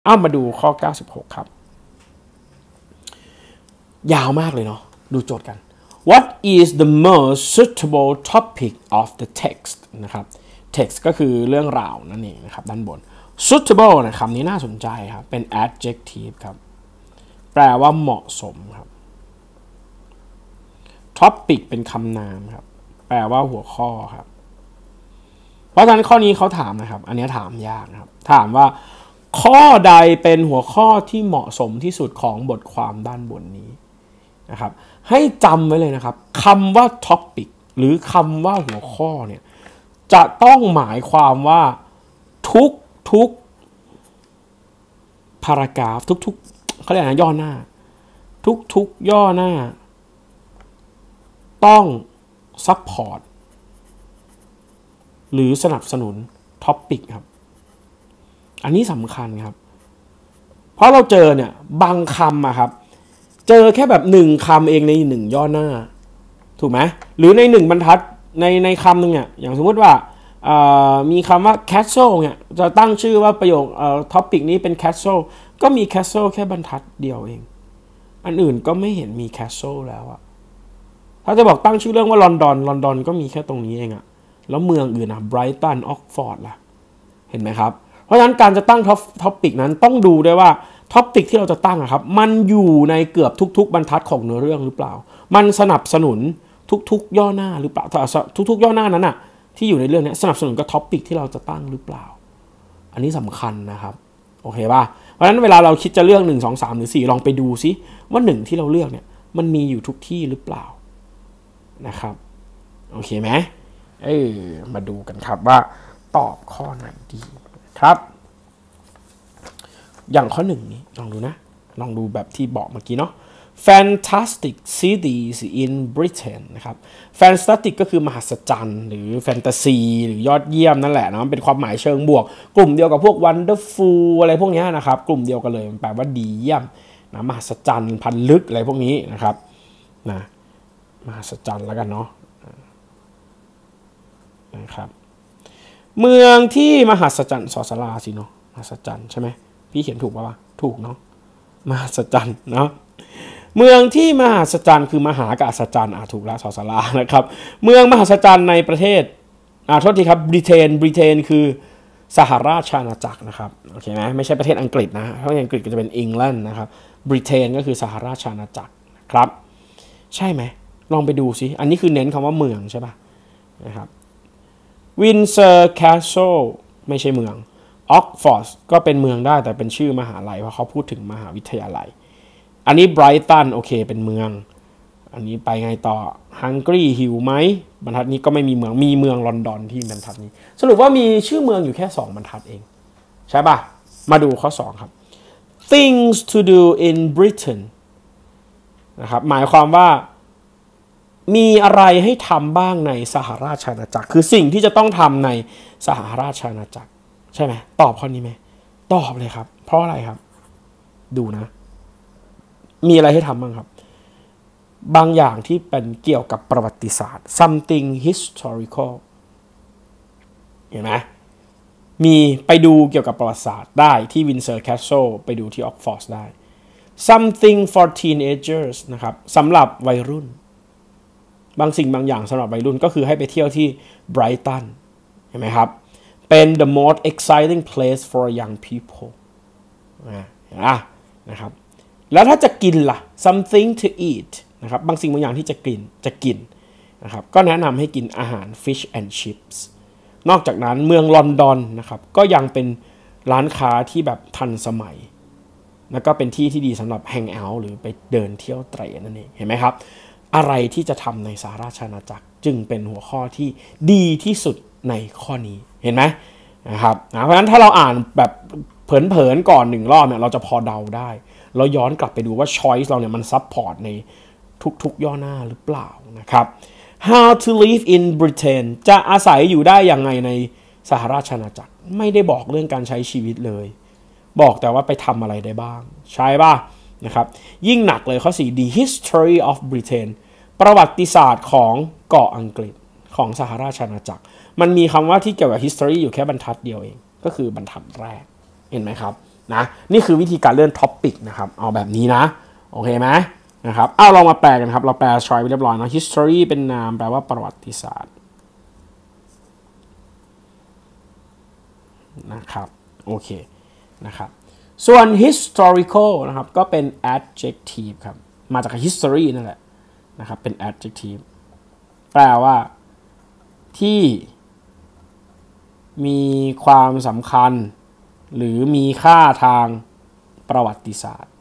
มาดูข้อ96ครับยาวมากเลยเนาะดูโจทย์กัน What is the most suitable topic of the text นะครับ text ก็คือเรื่องราวนั่นเองนะครับด้านบน suitable นะคำนี้น่าสนใจครับเป็น adjective ครับแปลว่าเหมาะสมครับ topic เป็นคำนามครับแปลว่าหัวข้อครับเพราะฉะนั้นข้อนี้เขาถามนะครับอันนี้ถามยากนะครับถามว่าข้อใดเป็นหัวข้อที่เหมาะสมที่สุดของบทความด้านบนนี้นะครับให้จำไว้เลยนะครับคำว่า topic หรือคำว่าหัวข้อเนี่ยจะต้องหมายความว่าทุกพารากราฟทุกเขาเรียกนะย่อหน้าทุกย่อหน้าต้องซัพพอร์ตหรือสนับสนุนท็อปปิกครับอันนี้สำคัญครับเพราะเราเจอเนี่ยบางคำอะครับเจอแค่แบบ1คำเองใน1ย่อหน้าถูกไหมหรือใน1บรรทัดในคำหนึ่งเนี่ยอย่างสมมติว่ามีคำว่า castle เนี่ยจะตั้งชื่อว่าประโยคท็อปปิกนี้เป็น castle ก็มี castle แค่บรรทัดเดียวเองอันอื่นก็ไม่เห็นมี castle แล้วอะถ้าจะบอกตั้งชื่อเรื่องว่าลอนดอนก็มีแค่ตรงนี้เองอะแล้วเมืองอื่นอะไบรตันออกฟอร์ดล่ะเห็นไหมครับเพราะฉะนั้นการจะตั้งท็อปปิกนั้นต้องดูด้วยว่าท็อปปิกที่เราจะตั้งอะครับมันอยู่ในเกือบทุกบรรทัดของเนื้อเรื่องหรือเปล่ามันสนับสนุนทุกย่อหน้าหรือเปล่าทุกย่อหน้านั้นอะที่อยู่ในเรื่องนี้สนับสนุนกับท็อปปิกที่เราจะตั้งหรือเปล่าอันนี้สำคัญนะครับโอเคป่ะเพราะฉะนั้นเวลาเราคิดจะเลือก1 2 3หรือ4ลองไปดูซิว่า1ที่เราเลือกเนี่ยมันมีอยู่ทุกที่หรือเปล่านะครับโอเคไหมมาดูกันครับว่าตอบข้อไหนดีครับอย่างข้อ1นี้ลองดูนะลองดูแบบที่บอกเมื่อกี้เนาะ Fantastic cities in Britain นะครับ Fantastic ก็คือมหัศจรรย์หรือแฟนตาซีหรือยอดเยี่ยมนั่นแหละนะเป็นความหมายเชิงบวกกลุ่มเดียวกับพวก Wonderful อะไรพวกนี้นะครับกลุ่มเดียวกันเลยมันแปลว่าดีเยี่ยมนะมหัศจรรย์พันลึกอะไรพวกนี้นะครับนะมหัศจรรย์แล้วกันเนาะนะครับเมืองที่มหัศจรรย์สอสลาสิเนาะมหัศจรรย์ใช่ไหมพี่เขียนถูกป่ะถูกเนาะมหัศจรรย์เนาะเมืองที่มหัศจรรย์คือมหากับอัศจรรย์ถูกแล้วสอสลานะครับเมืองมหัศจรรย์ในประเทศโทษทีครับบริเตนคือสหราชอาณาจักรนะครับโอเคไหมไม่ใช่ประเทศอังกฤษนะเพราะอังกฤษก็จะเป็นอังกฤษนะครับบริเตนก็คือสหราชอาณาจักรครับใช่ไหมลองไปดูซิอันนี้คือเน้นคำว่าเมืองใช่ป่ะนะครับวินเซอร์แคสเซิลไม่ใช่เมืองออกฟอร์ดก็เป็นเมืองได้แต่เป็นชื่อมหาลัยเพราะเขาพูดถึงมหาวิทยาลัยอันนี้ไบรตันโอเคเป็นเมืองอันนี้ไปไงต่อฮังการีหิวไหมบรรทัดนี้ก็ไม่มีเมืองมีเมืองลอนดอนที่บรรทัดนี้สรุปว่ามีชื่อเมืองอยู่แค่2บรรทัดเองใช่ป่ะมาดูข้อ2ครับ things to do in Britain นะครับหมายความว่ามีอะไรให้ทำบ้างในสหราชอาณาจักรคือสิ่งที่จะต้องทำในสหราชอาณาจักรใช่ไหมตอบข้อนี้ไหมตอบเลยครับเพราะอะไรครับดูนะมีอะไรให้ทำบ้างครับบางอย่างที่เป็นเกี่ยวกับประวัติศาสตร์ something historical เห็นไหมมีไปดูเกี่ยวกับประวัติศาสตร์ได้ที่ Windsor Castle ไปดูที่ Oxford ได้ something for teenagers นะครับสำหรับวัยรุ่นบางสิ่งบางอย่างสำหรับวัยรุ่นก็คือให้ไปเที่ยวที่ไบรตันเห็นไหมครับเป็น the most exciting place for young people เห็นไหมนะครับแล้วถ้าจะกินล่ะ something to eat นะครับบางสิ่งบางอย่างที่จะกินนะครับก็แนะนำให้กินอาหาร fish and chips นอกจากนั้นเมืองลอนดอนนะครับก็ยังเป็นร้านค้าที่แบบทันสมัยแล้วก็เป็นที่ที่ดีสำหรับ hang out หรือไปเดินเที่ยวเตร่นั่นเองเห็นไหมครับอะไรที่จะทำในสหราชอาณาจักรจึงเป็นหัวข้อที่ดีที่สุดในข้อนี้เห็นไหมนะครับเพราะฉะนั้นถ้าเราอ่านแบบเผินๆก่อน1รอบเนี่ยเราจะพอเดาได้เราย้อนกลับไปดูว่า choice เราเนี่ยมันซัพพอร์ตในทุกย่อหน้าหรือเปล่านะครับ how to live in Britain จะอาศัยอยู่ได้อย่างไงในสหราชอาณาจักรไม่ได้บอกเรื่องการใช้ชีวิตเลยบอกแต่ว่าไปทำอะไรได้บ้างใช่ป่ะนะครับยิ่งหนักเลยข้อ4 the history of Britain ประวัติศาสตร์ของเกาะอังกฤษของสหราชอาณาจักรมันมีคำว่าที่เกี่ยวกับ history อยู่แค่บรรทัดเดียวเองก็คือบรรทัดแรกเห็นไหมครับนะนี่คือวิธีการเลื่อนท็อปิกนะครับเอาแบบนี้นะโอเคไหมนะครับเอาเรามาแปลกันครับเราแปลชอยไปเรียบร้อยนะ history เป็นนามแปลว่าประวัติศาสตร์นะครับโอเคนะครับส่วน historical นะครับก็เป็น adjective ครับมาจาก history นั่นแหละนะครับเป็น adjective แปลว่าที่มีความสำคัญหรือมีค่าทางประวัติศาสตร์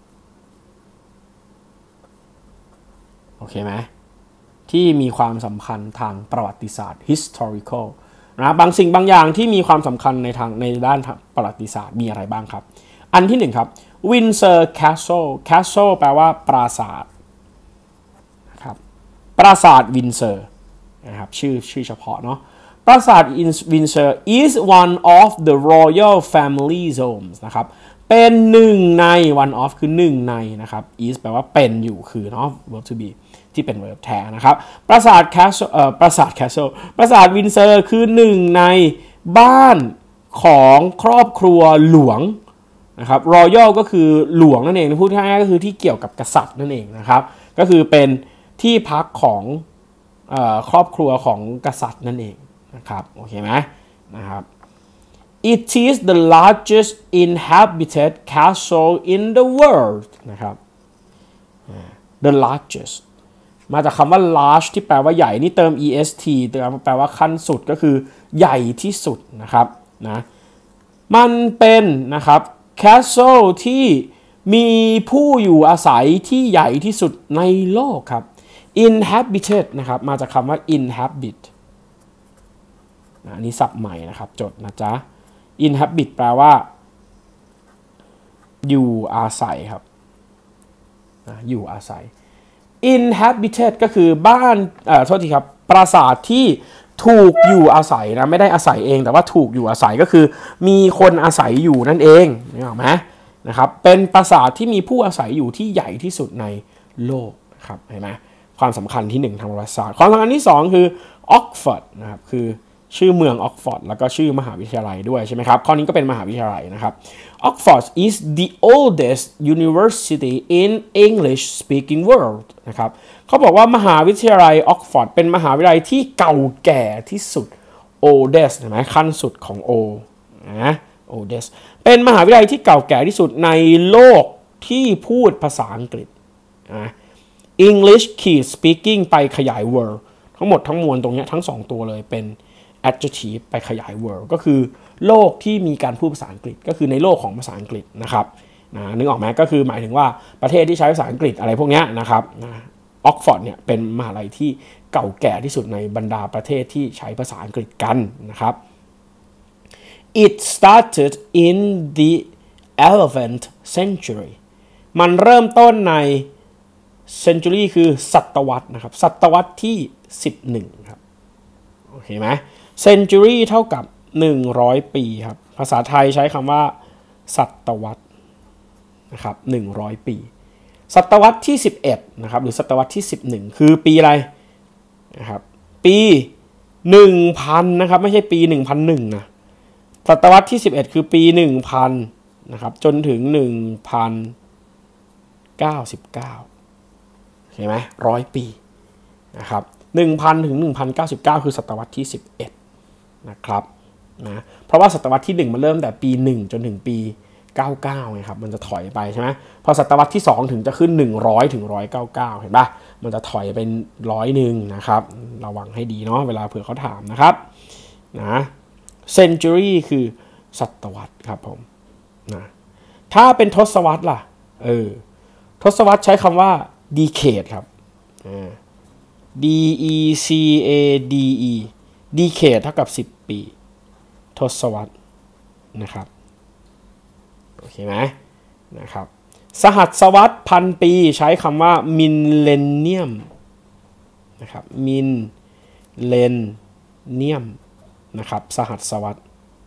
โอเคไหมที่มีความสำคัญทางประวัติศาสตร์ historical นะบางสิ่งบางอย่างที่มีความสำคัญในด้านประวัติศาสตร์มีอะไรบ้างครับอันที่หนึ่งครับ Windsor Castle Castle แปลว่าปราสาทนะครับปราสาท Windsor นะครับชื่อเฉพาะเนาะปราสาท Windsor is one of the royal family's homes นะครับเป็นหนึ่งใน one of คือหนึ่งในนะครับ is แปลว่าเป็นอยู่คือเนาะ verb to be ที่เป็น verb แท้นะครับปราสาท Castle ปราสาท Castle ปราสาท Windsor คือหนึ่งในบ้านของครอบครัวหลวงนะครับ royal ก็คือหลวงนั่นเองพูดง่ายๆก็คือที่เกี่ยวกับกษัตริย์นั่นเองนะครับก็คือเป็นที่พักของครอบครัวของกษัตริย์นั่นเองนะครับโอเคไหมนะครับ It is the largest inhabited castle in the world นะครับ the largest มาจากคำว่า large ที่แปลว่าใหญ่นี่เติม est แปลว่าขั้นสุดก็คือใหญ่ที่สุดนะครับนะมันเป็นนะครับ castle ที่มีผู้อยู่อาศัยที่ใหญ่ที่สุดในโลกครับ inhabited นะครับมาจากคำว่า inhabit อันนี้ศัพท์ใหม่นะครับจดนะจ๊ะ inhabit แปลว่าอยู่อาศัยครับอยู่อาศัย inhabited ก็คือบ้านโทษทีครับปราสาทที่ถูกอยู่อาศัยนะไม่ได้อาศัยเองแต่ว่าถูกอยู่อาศัยก็คือมีคนอาศัยอยู่นั่นเองนึกออกไหมนะครับเป็นปราสาทที่มีผู้อาศัยอยู่ที่ใหญ่ที่สุดในโลกครับเห็นไหมความสำคัญที่1ทางประวัติศาสตร์ความสำคัญที่2คือ Oxford นะครับคือชื่อเมืองออกฟอร์ดแล้วก็ชื่อมหาวิทยาลัยด้วยใช่ไหมครับข้อนี้ก็เป็นมหาวิทยาลัยนะครับ Oxford is the oldest university in English speaking world นะครับเขาบอกว่ามหาวิทยาลัยออกฟอร์ดเป็นมหาวิทยาลัยที่เก่าแก่ที่สุด oldest เห็นไหมขั้นสุดของ O นะ oldest เป็นมหาวิทยาลัยที่เก่าแก่ที่สุดในโลกที่พูดภาษาอังกฤษนะ English speaking ไปขยาย world ทั้งหมดทั้งมวลตรงนี้ทั้ง2ตัวเลยเป็นadjective ไปขยาย world ก็คือโลกที่มีการพูดภาษาอังกฤษก็คือในโลกของภาษาอังกฤษนะครับนึกออกไหมก็คือหมายถึงว่าประเทศที่ใช้ภาษาอังกฤษอะไรพวกนี้นะครับออกฟอร์ดเนี่ยเป็นมหาลัยที่เก่าแก่ที่สุดในบรรดาประเทศที่ใช้ภาษาอังกฤษกันนะครับ It started in the 11th century มันเริ่มต้นใน century คือศตวรรษนะครับศตวรรษที่11ครับโอเคไหม century เท่ากับ100ปีครับภาษาไทยใช้คำว่าศตวรรษนะครับ100ปีศตวรรษที่11นะครับหรือศตวรรษที่11คือปีอะไรนะครับปี1000นะครับไม่ใช่ปี1001นะศตวรรษที่11คือปี1000นะครับจนถึง1099เห็นไหม100ปีนะครับ1000ถึง1099คือศตวรรษที่11นะครับนะเพราะว่าศตวรรษที่1มันเริ่มแต่ปี1จนถึงปี99ไงครับมันจะถอยไปใช่ไหมพอศตวรรษที่2ถึงจะขึ้น100ถึง199เห็นป่ะมันจะถอยเป็น100นะครับระวังให้ดีเนาะเวลาเผื่อเขาถามนะครับนะ century คือศตวรรษครับผมนะถ้าเป็นทศวรรษล่ะทศวรรษใช้คำว่า decade ครับdecade decade เท่ากับ10ปีทศวรรษนะครับโอเคไหมนะครับสหัสวรรษพันปีใช้คำว่า millennium นะครับ millennium นะครับสหัสวรรษ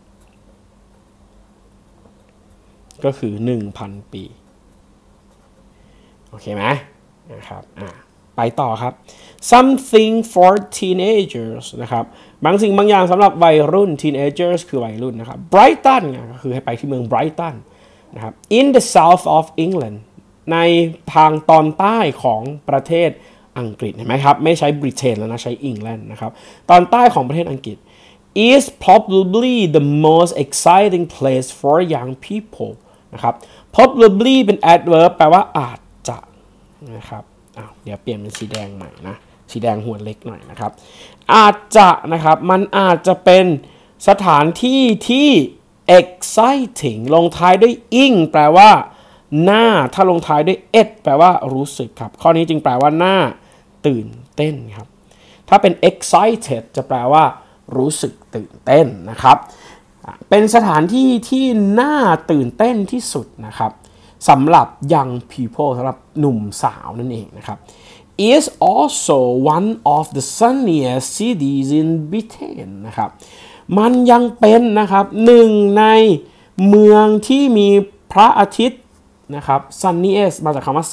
ก็คือ 1,000 ปีโอเคไหมนะครับไปต่อครับ something for teenagers นะครับบางสิ่งบางอย่างสำหรับวัยรุ่น teenagers คือวัยรุ่นนะครับ Brighton ก็คือให้ไปที่เมือง Brighton นะครับ in the south of England ในทางตอนใต้ของประเทศอังกฤษเห็นไหมครับไม่ใช้บริเตนแล้วนะใช้ England นะครับตอนใต้ของประเทศอังกฤษ is probably the most exciting place for young people นะครับ probably เป็น adverb แปลว่าอาจจะนะครับเดี๋ยวเปลี่ยนเป็นสีแดงใหม่นะสีแดงหัวเล็กหน่อยนะครับอาจจะนะครับมันอาจจะเป็นสถานที่ที่ exciting ลงท้ายด้วย ing แปลว่าหน้าถ้าลงท้ายด้วย it แปลว่ารู้สึกครับข้อนี้จึงแปลว่าหน้าตื่นเต้นครับถ้าเป็น excited จะแปลว่ารู้สึกตื่นเต้นนะครับเป็นสถานที่ที่น่าตื่นเต้นที่สุดนะครับสำหรับ young people สำหรับหนุ่มสาวนั่นเองนะครับ is also one of the sunniest cities in Britain นะครับมันยังเป็นนะครับหนึ่งในเมืองที่มีพระอาทิตย์นะครับ sunniest มาจากคำว่า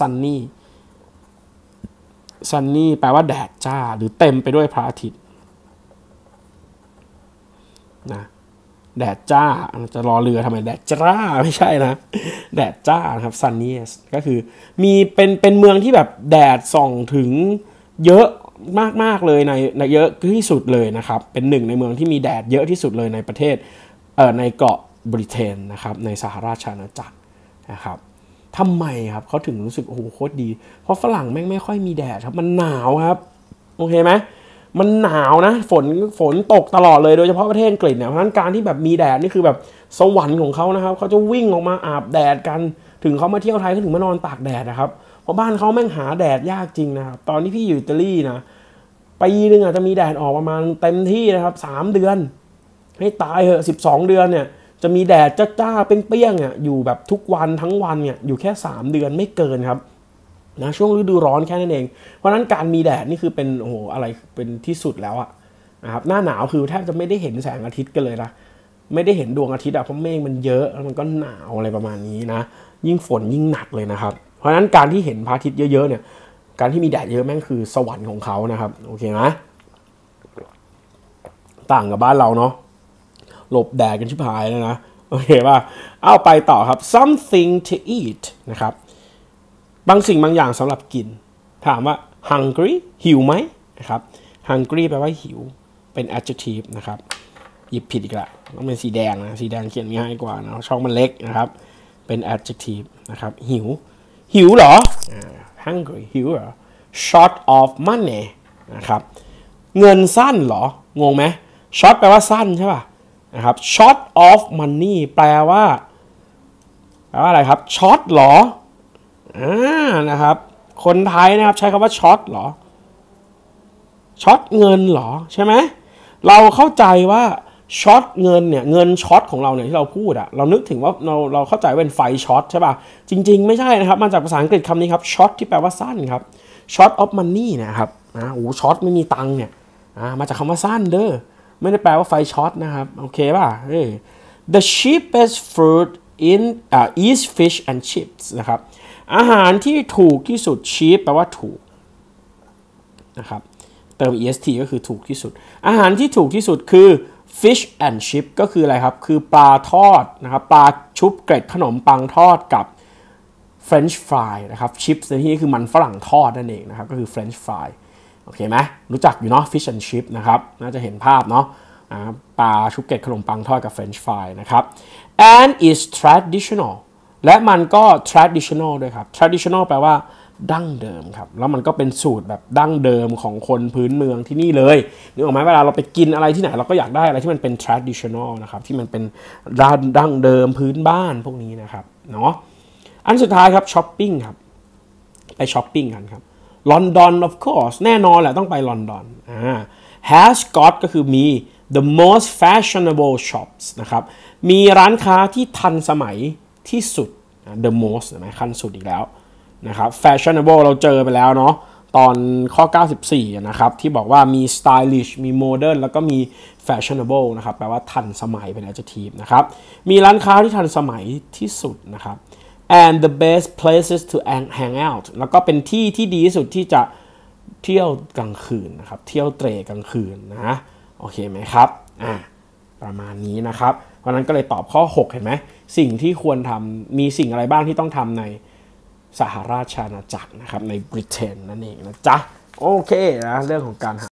sunny แปลว่าแดดจ้าหรือเต็มไปด้วยพระอาทิตย์นะแดดจ้าจะรอเรือทำไมแดดจ้าไม่ใช่นะแดดจ้านะครับ sunniest ก็คือมีเป็นเมืองที่แบบแดดส่องถึงเยอะมากๆเลยในเยอะที่สุดเลยนะครับเป็นหนึ่งในเมืองที่มีแดดเยอะที่สุดเลยในประเทศในเกาะบริเตนนะครับในสหราชอาณาจักรนะครับทำไมครับเขาถึงรู้สึกโอ้โหโคตรดีเพราะฝรั่งแม่งไม่ค่อยมีแดดครับมันหนาวครับโอเคไหมมันหนาวนะฝนตกตลอดเลยโดยเฉพาะประเทศอังกฤษเนี่ยเพราะฉะนั้นการที่แบบมีแดดนี่คือแบบสวรรค์ของเขานะครับเขาจะวิ่งออกมาอาบแดดกันถึงเขามาเที่ยวไทยเขาถึงมานอนตากแดดนะครับเพราะบ้านเขาแม่งหาแดดยากจริงนะครับตอนที่พี่อยู่อิตาลีนะปีนึงอาจจะมีแดดออกประมาณเต็มที่นะครับ3 เดือนให้ตายเหอะ12 เดือนเนี่ยจะมีแดดจ้าๆเปรี้ยงๆเนี่ยอยู่แบบทุกวันทั้งวันเนี่ยอยู่แค่3 เดือนไม่เกินครับนะช่วงฤดูร้อนแค่นั้นเองเพราะนั้นการมีแดดนี่คือเป็นโอ้โหอะไรเป็นที่สุดแล้วอะนะครับหน้าหนาวคือแทบจะไม่ได้เห็นแสงอาทิตย์กันเลยนะไม่ได้เห็นดวงอาทิตย์อะเพราะเมฆมันเยอะแล้วมันก็หนาวอะไรประมาณนี้นะยิ่งฝนยิ่งหนักเลยนะครับเพราะนั้นการที่เห็นพระอาทิตย์เยอะๆเนี่ยการที่มีแดดเยอะแม่งคือสวรรค์ของเขานะครับโอเคไหมต่างกับบ้านเราเนาะหลบแดดกันชิบหายเลยนะโอเคป่ะเอาไปต่อครับ something to eat นะครับบางสิ่งบางอย่างสำหรับกินถามว่า hungry หิวไหมนะครับ hungry แปลว่าหิวเป็น adjective นะครับหยิบผิดอีกละต้องเป็นสีแดงนะสีแดงเขียนง่ายกว่านะช่องมันเล็กนะครับเป็น adjective นะครับหิวเหรอhungry หิวเหรอ short of money นะครับเงินสั้นเหรองงไหม short แปลว่าสั้นใช่ป่ะนะครับ short of money แปลว่าอะไรครับ short เหรอนะครับคนไทยนะครับใช้คำว่า short เหรอ short เงินเหรอใช่ไหมเราเข้าใจว่าช็อตเงินเนี่ยเงินช็อตของเราเนี่ยที่เราพูดอะเรานึกถึงว่าเราเข้าใจว่าเป็นไฟช็อตใช่ป่ะจริงๆไม่ใช่นะครับมาจากภาษาอังกฤษคำนี้ครับช็อตที่แปลว่าสั้นครับ short of money นะครับโอ้ช็อตไม่มีตังค์เนี่ยมาจากคำว่าสั้นเด้อไม่ได้แปลว่าไฟช็อตนะครับโอเคป่ะthe cheapest food in is fish and chips นะครับอาหารที่ถูกที่สุด cheap แปลว่าถูกนะครับเติม est ก็คือถูกที่สุดอาหารที่ถูกที่สุดคือ fish and chip ก็คืออะไรครับคือปลาทอดนะครับปลาชุบเกล็ดขนมปังทอดกับ French fry นะครับ chips ในที่นี้คือมันฝรั่งทอดนั่นเองนะครับก็คือ French fry โอเคไหมรู้จักอยู่เนาะ fish and chip นะครับน่าจะเห็นภาพเนาะปลาชุบเกล็ดขนมปังทอดกับ French fry นะครับ and is traditional และมันก็ traditional ด้วยครับ traditional แปลว่าดั้งเดิมครับแล้วมันก็เป็นสูตรแบบดั้งเดิมของคนพื้นเมืองที่นี่เลยนึกออกไหมเวลาเราไปกินอะไรที่ไหนเราก็อยากได้อะไรที่มันเป็น traditional นะครับที่มันเป็นดั้งเดิมพื้นบ้านพวกนี้นะครับเนาะอันสุดท้ายครับช้อปปิ้งครับไปช้อปปิ้งกันครับลอนดอน of course แน่นอนแหละต้องไปลอนดอนhas got ก็คือมี the most fashionable shops นะครับมีร้านค้าที่ทันสมัยที่สุด the most นะขั้นสุดอีกแล้วนะครับ fashionable เราเจอไปแล้วเนาะตอนข้อ94นะครับที่บอกว่ามี stylish มี modern แล้วก็มี fashionable นะครับแปลว่าทันสมัยเป็น adjective นะครับมีร้านค้าที่ทันสมัยที่สุดนะครับ and the best places to hang out แล้วก็เป็นที่ที่ดีที่สุดที่จะเที่ยวกลางคืนนะครับเที่ยวเตร่กลางคืนนะโอเคไหมครับประมาณนี้นะครับเพราะนั้นก็เลยตอบข้อ6เห็นไหมสิ่งที่ควรทำมีสิ่งอะไรบ้างที่ต้องทำในสหราชอาณาจักรนะครับในบริเตนนั่นเองนะจ๊ะโอเคนะเรื่องของการ